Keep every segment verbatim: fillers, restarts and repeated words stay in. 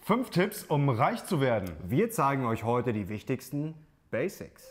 Fünf Tipps, um reich zu werden. Wir zeigen euch heute die wichtigsten Basics.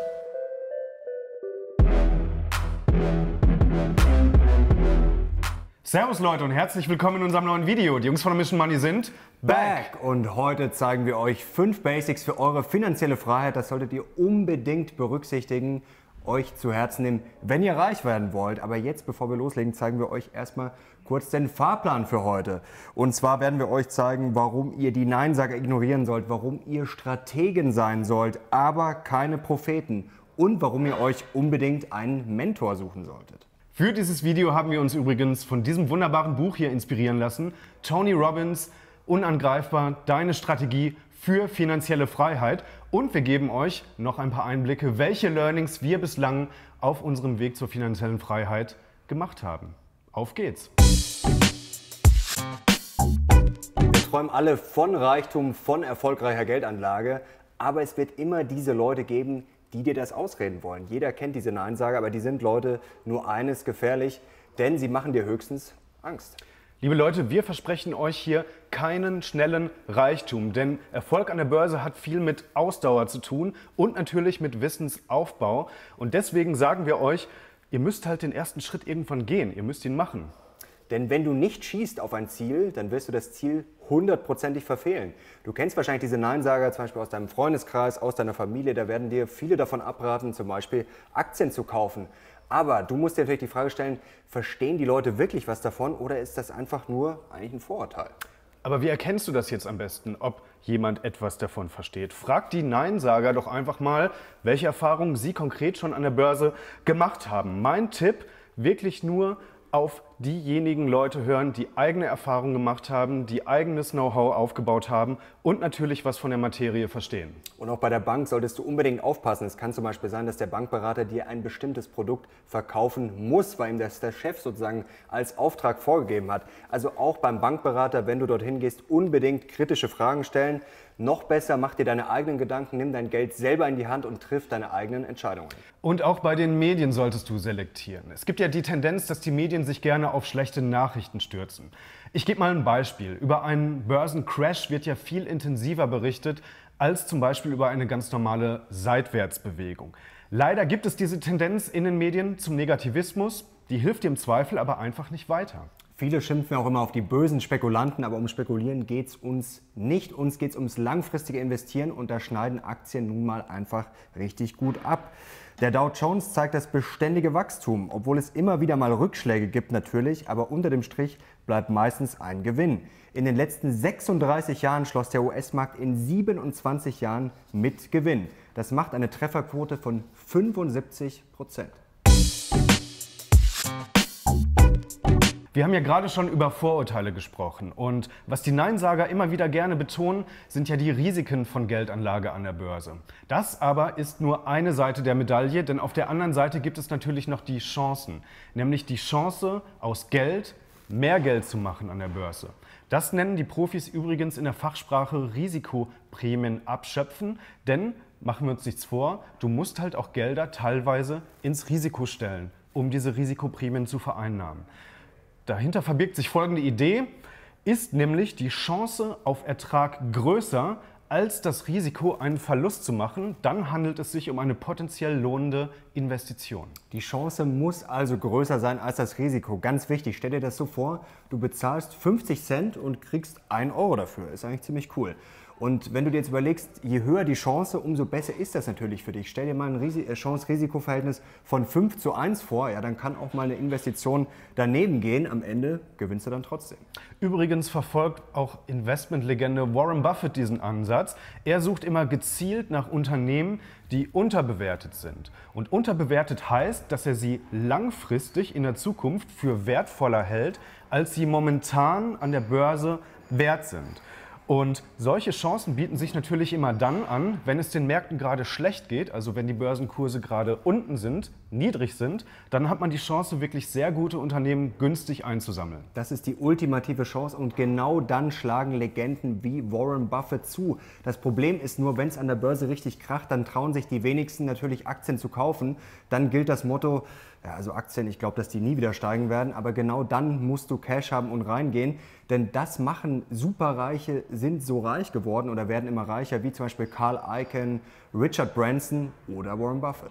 Servus Leute und herzlich willkommen in unserem neuen Video. Die Jungs von der Mission Money sind back. Und heute zeigen wir euch fünf Basics für eure finanzielle Freiheit. Das solltet ihr unbedingt berücksichtigen, euch zu Herzen nehmen, wenn ihr reich werden wollt. Aber jetzt, bevor wir loslegen, zeigen wir euch erstmal kurz den Fahrplan für heute. Und zwar werden wir euch zeigen, warum ihr die Neinsager ignorieren sollt, warum ihr Strategen sein sollt, aber keine Propheten und warum ihr euch unbedingt einen Mentor suchen solltet. Für dieses Video haben wir uns übrigens von diesem wunderbaren Buch hier inspirieren lassen. Tony Robbins, Unangreifbar, deine Strategie für finanzielle Freiheit. Und wir geben euch noch ein paar Einblicke, welche Learnings wir bislang auf unserem Weg zur finanziellen Freiheit gemacht haben. Auf geht's! Wir träumen alle von Reichtum, von erfolgreicher Geldanlage, aber es wird immer diese Leute geben, die dir das ausreden wollen. Jeder kennt diese Neinsager, aber die sind, Leute, nur eines gefährlich, denn sie machen dir höchstens Angst. Liebe Leute, wir versprechen euch hier keinen schnellen Reichtum, denn Erfolg an der Börse hat viel mit Ausdauer zu tun und natürlich mit Wissensaufbau. Und deswegen sagen wir euch, ihr müsst halt den ersten Schritt irgendwann gehen, ihr müsst ihn machen. Denn wenn du nicht schießt auf ein Ziel, dann wirst du das Ziel hundertprozentig verfehlen. Du kennst wahrscheinlich diese Neinsager zum Beispiel aus deinem Freundeskreis, aus deiner Familie, da werden dir viele davon abraten, zum Beispiel Aktien zu kaufen. Aber du musst dir natürlich die Frage stellen, verstehen die Leute wirklich was davon oder ist das einfach nur eigentlich ein Vorurteil? Aber wie erkennst du das jetzt am besten, ob jemand etwas davon versteht? Frag die Neinsager doch einfach mal, welche Erfahrungen sie konkret schon an der Börse gemacht haben. Mein Tipp, wirklich nur auf diejenigen Leute hören, die eigene Erfahrungen gemacht haben, die eigenes Know-how aufgebaut haben und natürlich was von der Materie verstehen. Und auch bei der Bank solltest du unbedingt aufpassen. Es kann zum Beispiel sein, dass der Bankberater dir ein bestimmtes Produkt verkaufen muss, weil ihm das der Chef sozusagen als Auftrag vorgegeben hat. Also auch beim Bankberater, wenn du dorthin gehst, unbedingt kritische Fragen stellen. Noch besser, mach dir deine eigenen Gedanken, nimm dein Geld selber in die Hand und triff deine eigenen Entscheidungen. Und auch bei den Medien solltest du selektieren. Es gibt ja die Tendenz, dass die Medien sich gerne auf schlechte Nachrichten stürzen. Ich gebe mal ein Beispiel. Über einen Börsencrash wird ja viel intensiver berichtet als zum Beispiel über eine ganz normale Seitwärtsbewegung. Leider gibt es diese Tendenz in den Medien zum Negativismus. Die hilft dir im Zweifel aber einfach nicht weiter. Viele schimpfen auch immer auf die bösen Spekulanten, aber um Spekulieren geht es uns nicht. Uns geht es ums langfristige Investieren und da schneiden Aktien nun mal einfach richtig gut ab. Der Dow Jones zeigt das beständige Wachstum, obwohl es immer wieder mal Rückschläge gibt natürlich, aber unter dem Strich bleibt meistens ein Gewinn. In den letzten sechsunddreißig Jahren schloss der U S-Markt in siebenundzwanzig Jahren mit Gewinn. Das macht eine Trefferquote von fünfundsiebzig Prozent. Wir haben ja gerade schon über Vorurteile gesprochen und was die Neinsager immer wieder gerne betonen, sind ja die Risiken von Geldanlage an der Börse. Das aber ist nur eine Seite der Medaille, denn auf der anderen Seite gibt es natürlich noch die Chancen, nämlich die Chance, aus Geld mehr Geld zu machen an der Börse. Das nennen die Profis übrigens in der Fachsprache Risikoprämien abschöpfen, denn, machen wir uns nichts vor, du musst halt auch Gelder teilweise ins Risiko stellen, um diese Risikoprämien zu vereinnahmen. Dahinter verbirgt sich folgende Idee, ist nämlich die Chance auf Ertrag größer als das Risiko, einen Verlust zu machen, dann handelt es sich um eine potenziell lohnende Investition. Die Chance muss also größer sein als das Risiko. Ganz wichtig, stell dir das so vor, du bezahlst fünfzig Cent und kriegst einen Euro dafür. Ist eigentlich ziemlich cool. Und wenn du dir jetzt überlegst, je höher die Chance, umso besser ist das natürlich für dich. Stell dir mal ein Chance-Risiko-Verhältnis von fünf zu eins vor, ja, dann kann auch mal eine Investition daneben gehen. Am Ende gewinnst du dann trotzdem. Übrigens verfolgt auch Investmentlegende Warren Buffett diesen Ansatz. Er sucht immer gezielt nach Unternehmen, die unterbewertet sind. Und unterbewertet heißt, dass er sie langfristig in der Zukunft für wertvoller hält, als sie momentan an der Börse wert sind. Und solche Chancen bieten sich natürlich immer dann an, wenn es den Märkten gerade schlecht geht, also wenn die Börsenkurse gerade unten sind, niedrig sind, dann hat man die Chance, wirklich sehr gute Unternehmen günstig einzusammeln. Das ist die ultimative Chance und genau dann schlagen Legenden wie Warren Buffett zu. Das Problem ist nur, wenn es an der Börse richtig kracht, dann trauen sich die wenigsten natürlich Aktien zu kaufen. Dann gilt das Motto, Ja, also Aktien, ich glaube, dass die nie wieder steigen werden, aber genau dann musst du Cash haben und reingehen, denn das machen Superreiche, sind so reich geworden oder werden immer reicher, wie zum Beispiel Carl Icahn, Richard Branson oder Warren Buffett.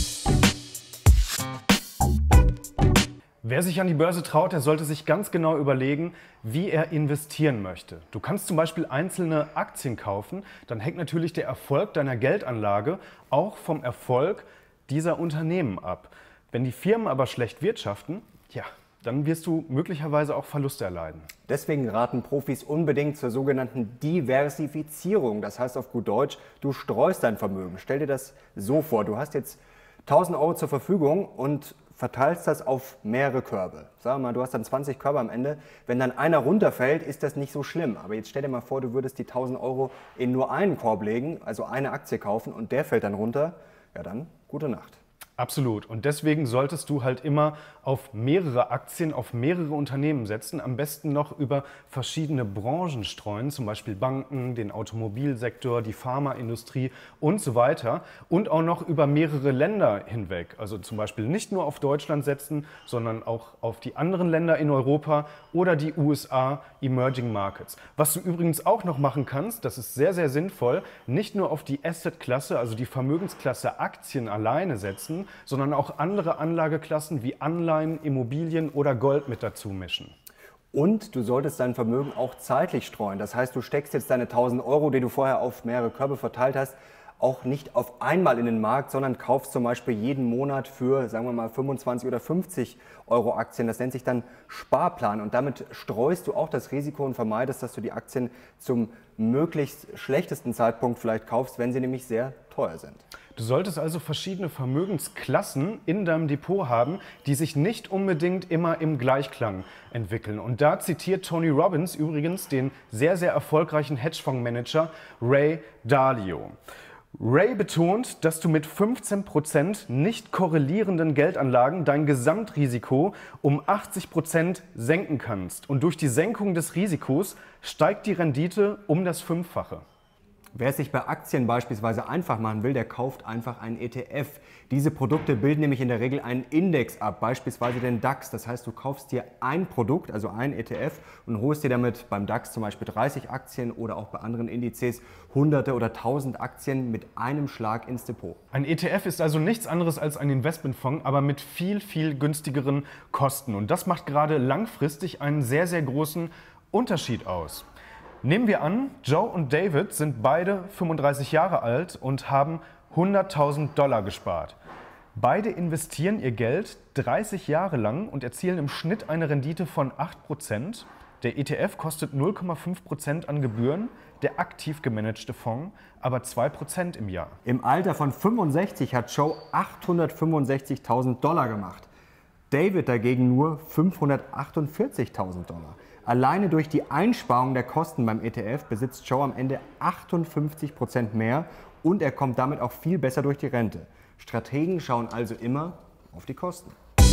Wer sich an die Börse traut, der sollte sich ganz genau überlegen, wie er investieren möchte. Du kannst zum Beispiel einzelne Aktien kaufen, dann hängt natürlich der Erfolg deiner Geldanlage auch vom Erfolg dieser Unternehmen ab. Wenn die Firmen aber schlecht wirtschaften, ja, dann wirst du möglicherweise auch Verluste erleiden. Deswegen raten Profis unbedingt zur sogenannten Diversifizierung. Das heißt auf gut Deutsch, du streust dein Vermögen. Stell dir das so vor, du hast jetzt tausend Euro zur Verfügung und verteilst das auf mehrere Körbe. Sagen wir mal, du hast dann zwanzig Körbe am Ende. Wenn dann einer runterfällt, ist das nicht so schlimm. Aber jetzt stell dir mal vor, du würdest die tausend Euro in nur einen Korb legen, also eine Aktie kaufen und der fällt dann runter. Ja dann, gute Nacht. Absolut. Und deswegen solltest du halt immer auf mehrere Aktien, auf mehrere Unternehmen setzen. Am besten noch über verschiedene Branchen streuen, zum Beispiel Banken, den Automobilsektor, die Pharmaindustrie und so weiter. Und auch noch über mehrere Länder hinweg. Also zum Beispiel nicht nur auf Deutschland setzen, sondern auch auf die anderen Länder in Europa oder die U S A, Emerging Markets. Was du übrigens auch noch machen kannst, das ist sehr, sehr sinnvoll, nicht nur auf die Asset-Klasse, also die Vermögensklasse Aktien alleine setzen, sondern auch andere Anlageklassen wie Anleihen, Immobilien oder Gold mit dazu mischen. Und du solltest dein Vermögen auch zeitlich streuen. Das heißt, du steckst jetzt deine tausend Euro, die du vorher auf mehrere Körbe verteilt hast, auch nicht auf einmal in den Markt, sondern kaufst zum Beispiel jeden Monat für, sagen wir mal, fünfundzwanzig oder fünfzig Euro Aktien. Das nennt sich dann Sparplan und damit streust du auch das Risiko und vermeidest, dass du die Aktien zum möglichst schlechtesten Zeitpunkt vielleicht kaufst, wenn sie nämlich sehr teuer sind. Du solltest also verschiedene Vermögensklassen in deinem Depot haben, die sich nicht unbedingt immer im Gleichklang entwickeln. Und da zitiert Tony Robbins übrigens den sehr, sehr erfolgreichen Hedgefondsmanager Ray Dalio. Ray betont, dass du mit fünfzehn Prozent nicht korrelierenden Geldanlagen dein Gesamtrisiko um achtzig Prozent senken kannst. Und durch die Senkung des Risikos steigt die Rendite um das Fünffache. Wer es sich bei Aktien beispielsweise einfach machen will, der kauft einfach einen E T F. Diese Produkte bilden nämlich in der Regel einen Index ab, beispielsweise den DAX. Das heißt, du kaufst dir ein Produkt, also ein E T F und holst dir damit beim DAX zum Beispiel dreißig Aktien oder auch bei anderen Indizes hunderte oder tausend Aktien mit einem Schlag ins Depot. Ein E T F ist also nichts anderes als ein Investmentfonds, aber mit viel, viel günstigeren Kosten. Und das macht gerade langfristig einen sehr, sehr großen Unterschied aus. Nehmen wir an, Joe und David sind beide fünfunddreißig Jahre alt und haben hunderttausend Dollar gespart. Beide investieren ihr Geld dreißig Jahre lang und erzielen im Schnitt eine Rendite von acht Prozent. Der E T F kostet null Komma fünf Prozent an Gebühren, der aktiv gemanagte Fonds aber zwei Prozent im Jahr. Im Alter von fünfundsechzig hat Joe achthundertfünfundsechzigtausend Dollar gemacht. David dagegen nur fünfhundertachtundvierzigtausend Dollar. Alleine durch die Einsparung der Kosten beim E T F besitzt Joe am Ende achtundfünfzig Prozent mehr und er kommt damit auch viel besser durch die Rente. Strategen schauen also immer auf die Kosten.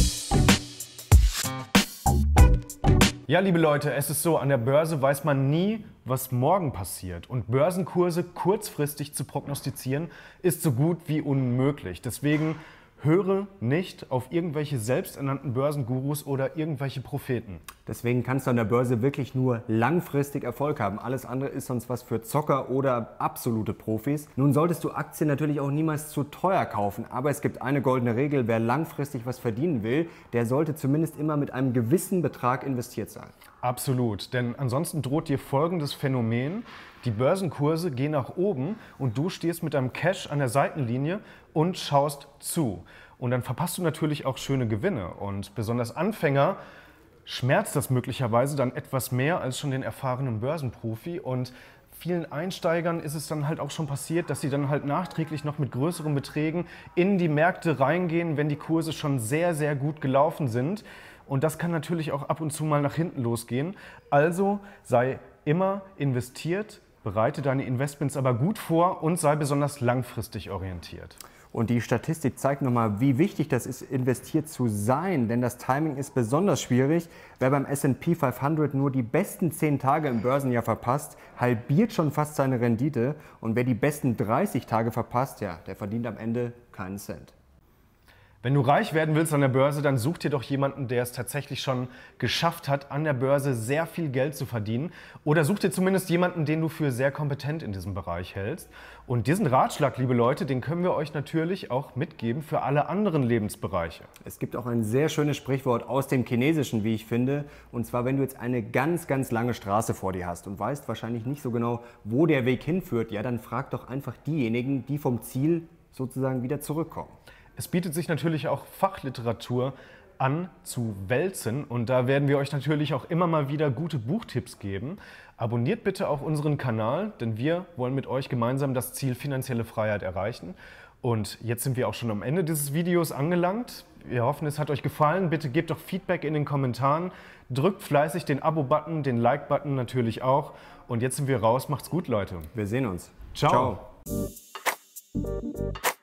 Ja, liebe Leute, es ist so, an der Börse weiß man nie, was morgen passiert. Und Börsenkurse kurzfristig zu prognostizieren, ist so gut wie unmöglich. Deswegen höre nicht auf irgendwelche selbsternannten Börsengurus oder irgendwelche Propheten. Deswegen kannst du an der Börse wirklich nur langfristig Erfolg haben. Alles andere ist sonst was für Zocker oder absolute Profis. Nun solltest du Aktien natürlich auch niemals zu teuer kaufen. Aber es gibt eine goldene Regel, wer langfristig was verdienen will, der sollte zumindest immer mit einem gewissen Betrag investiert sein. Absolut, denn ansonsten droht dir folgendes Phänomen. Die Börsenkurse gehen nach oben und du stehst mit deinem Cash an der Seitenlinie und schaust zu. Und dann verpasst du natürlich auch schöne Gewinne. Und besonders Anfänger schmerzt das möglicherweise dann etwas mehr als schon den erfahrenen Börsenprofi. Und vielen Einsteigern ist es dann halt auch schon passiert, dass sie dann halt nachträglich noch mit größeren Beträgen in die Märkte reingehen, wenn die Kurse schon sehr, sehr gut gelaufen sind. Und das kann natürlich auch ab und zu mal nach hinten losgehen. Also sei immer investiert, bereite deine Investments aber gut vor und sei besonders langfristig orientiert. Und die Statistik zeigt nochmal, wie wichtig das ist, investiert zu sein, denn das Timing ist besonders schwierig. Wer beim S und P fünfhundert nur die besten zehn Tage im Börsenjahr verpasst, halbiert schon fast seine Rendite. Und wer die besten dreißig Tage verpasst, ja, der verdient am Ende keinen Cent. Wenn du reich werden willst an der Börse, dann such dir doch jemanden, der es tatsächlich schon geschafft hat, an der Börse sehr viel Geld zu verdienen. Oder such dir zumindest jemanden, den du für sehr kompetent in diesem Bereich hältst. Und diesen Ratschlag, liebe Leute, den können wir euch natürlich auch mitgeben für alle anderen Lebensbereiche. Es gibt auch ein sehr schönes Sprichwort aus dem Chinesischen, wie ich finde. Und zwar, wenn du jetzt eine ganz, ganz lange Straße vor dir hast und weißt wahrscheinlich nicht so genau, wo der Weg hinführt, ja, dann frag doch einfach diejenigen, die vom Ziel sozusagen wieder zurückkommen. Es bietet sich natürlich auch Fachliteratur an zu wälzen und da werden wir euch natürlich auch immer mal wieder gute Buchtipps geben. Abonniert bitte auch unseren Kanal, denn wir wollen mit euch gemeinsam das Ziel finanzielle Freiheit erreichen. Und jetzt sind wir auch schon am Ende dieses Videos angelangt. Wir hoffen, es hat euch gefallen. Bitte gebt doch Feedback in den Kommentaren. Drückt fleißig den Abo-Button, den Like-Button natürlich auch. Und jetzt sind wir raus. Macht's gut, Leute. Wir sehen uns. Ciao. Ciao.